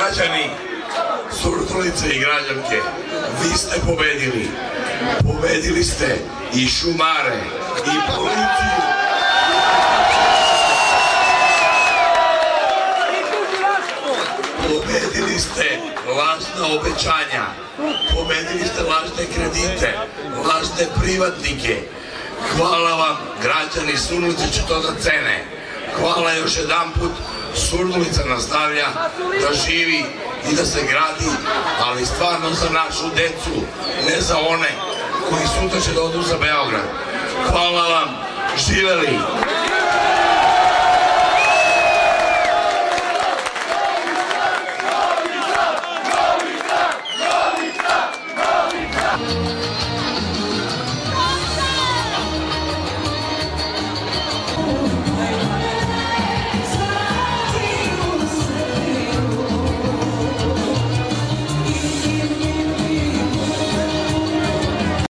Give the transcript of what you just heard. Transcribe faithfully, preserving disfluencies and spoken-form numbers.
Građani Surdulice i građanke, vi ste pobedili. Pobedili ste i šumare, i policiju. Pobedili ste lažna obećanja. Pobedili ste lažne kredite, lažne privatnike. Hvala vam, građani Surdulice će to da cene. Hvala još jedan put. Surdulica nastavlja da živi i da se gradi, ali stvarno za našu decu, ne za one koji sutra će da odu za Beograd. Hvala vam, živeli!